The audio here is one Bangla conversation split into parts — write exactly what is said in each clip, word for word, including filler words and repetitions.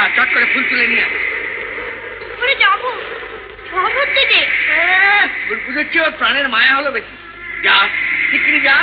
চট করে ফুল তুলে নিয়ে যাবো দিতে ফুল পুজোর চেয়ে ওর প্রাণের মায়া হলো বেশি। যা শিগগিরি যা।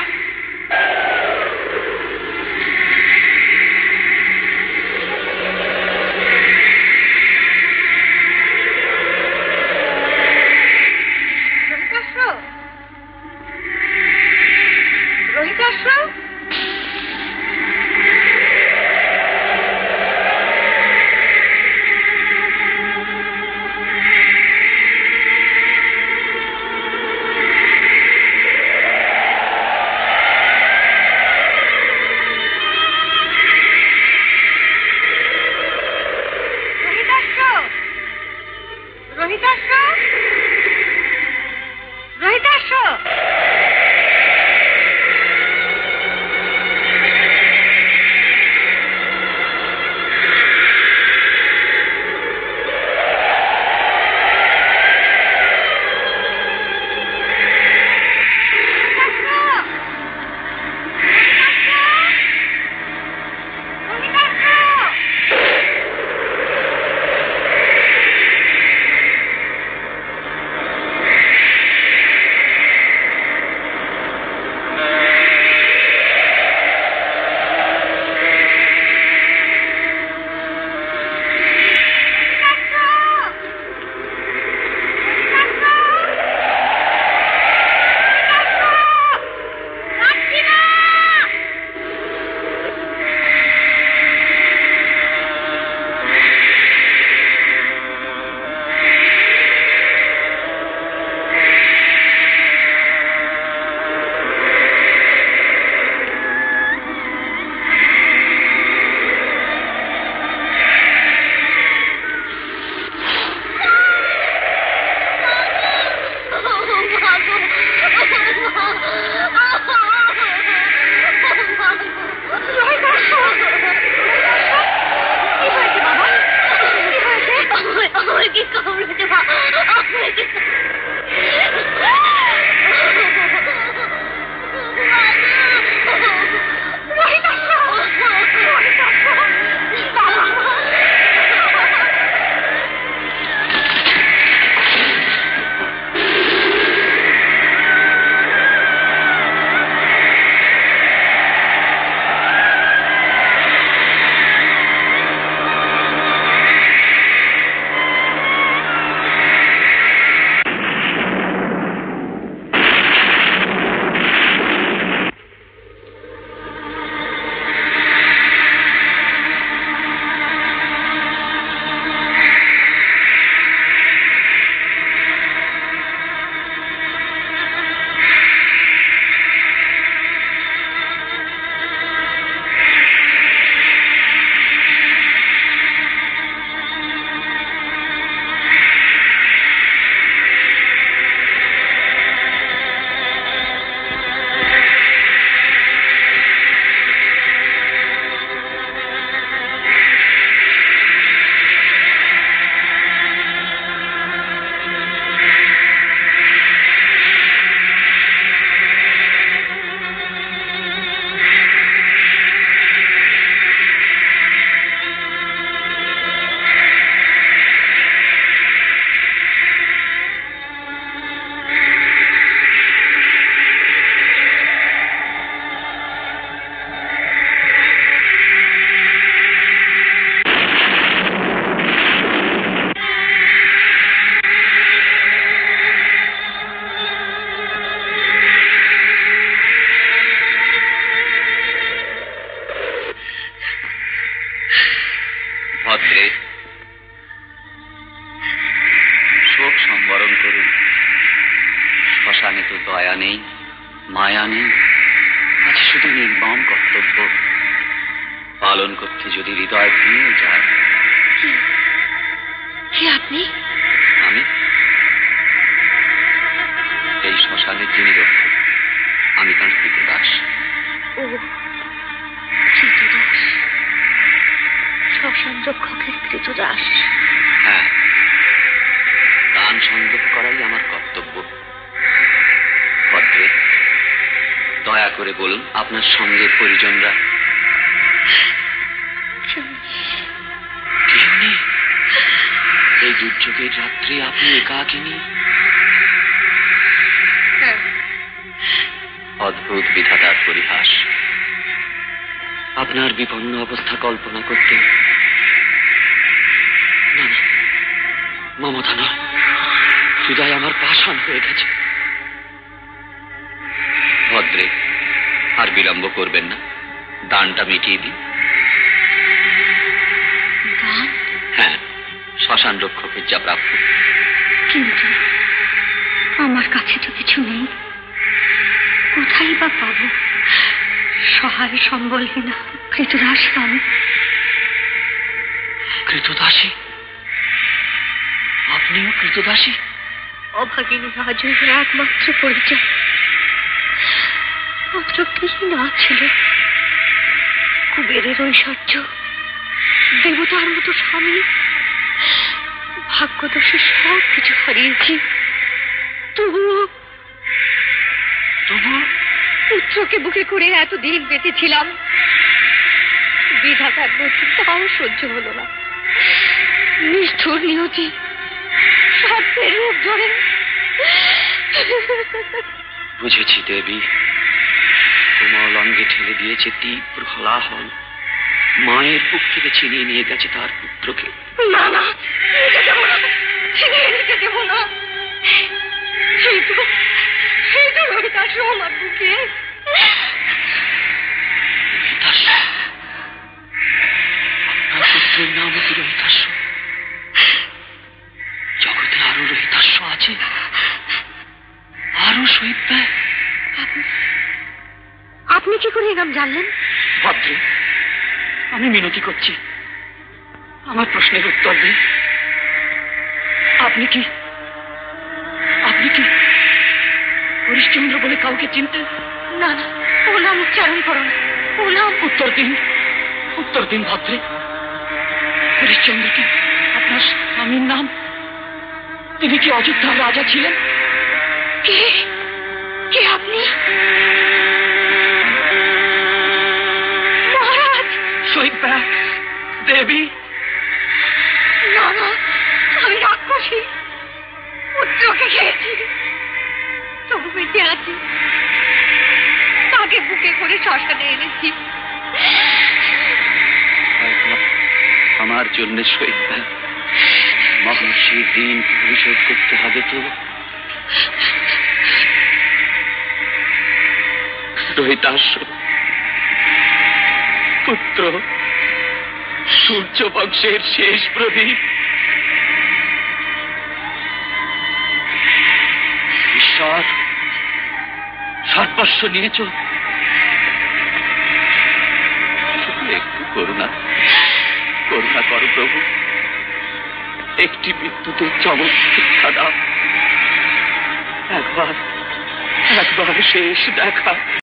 কি এই দুর্যোগের রাত্রে আপনি একাকিনী? হ্যাঁ। অদ্ভুত বিধাতার পরিহাস। আপনার বিপন্ন অবস্থা কল্পনা করতে না না, মমতা নয়, হৃদয় আমার পাষাণ হয়ে গেছে। ভদ্রে, আর বিলম্ব করবেন না, দানটা মিটিয়ে দিন। গান? হ্যাঁ, শ্মশান রক্ষকের যা প্রাপ্য। কিন্তু আমার কাছে তো কিছু নেই, কোথায় বা পাবো? সহায় সম্বলহীনা কৃতদাসী আমি। কৃতদাসী? আপনিও কৃতদাসী? অভাগিনী রাজের একমাত্র পরিচয়, মাত্র কি না ছিল? কুবেরের ঐশ্বর্য, দেবতার মতো স্বামী, ভাগ্যদোষে সব কিছু হারিয়েছি। তবুও তবুও পুত্রকে বুকে করে এতদিন বেঁচেছিলাম, বিধাতার নথি তাও সহ্য হলো না। নিষ্ঠুর নিয়তি স্বার্থের রূপ ধরে। বুঝেছি দেবী, কোমল অঙ্গে ঠেলে দিয়েছে তীব্র হলাহল, মায়ের বুক থেকে ছিনিয়ে নিয়ে গেছে তার পুত্রকে। না না, নিতে দেবো না, ছিনিয়ে নিতে দেবো না। সেই তো সেই তো রোহিতাস আমার বুকে। রোহিতাস? আপনার পুত্রের নাম কি রোহিতাস? জগতে আরো রোহিতাস আছে, আরো শহীদ ব্যয়। আপনি কি করে এরম জানলেন? ভদ্রে, আমি মিনতি করছি, আমার প্রশ্নের উত্তর দিন। আপনি কি আপনি কি হরিশ্চন্দ্র বলে কাউকে চিনতেন? না না, ও নাম উচ্চারণ করো না, ও নাম। উত্তর দিন, উত্তর দিন ভদ্রে। হরিশ্চন্দ্র কি আপনার স্বামীর নাম? তিনি কি অযোধ্যার রাজা ছিলেন? কে কে আপনি? মহারাজ! শহীদ ব্যয়, দেবী। না না, আমি রাক্ষসী, পুত্রকে খেয়েছি, তবু বেঁচে আছি। তাকে বুকে করে শ্মশানে এনেছি। আমার জন্য শহীদ ব্যয়, মহর্ষির দিন পরিশোধ করতে হবে তো। রোহিতাস পুত্র, সূর্য বংশের শেষ প্রদীপ, ঈশ্বর সর্বস্ব নিয়েছ, একটু করুণা করুণা করো প্রভু, একটি বিদ্যুতের চমক শিক্ষা দাও, একবার একবার শেষ দেখা।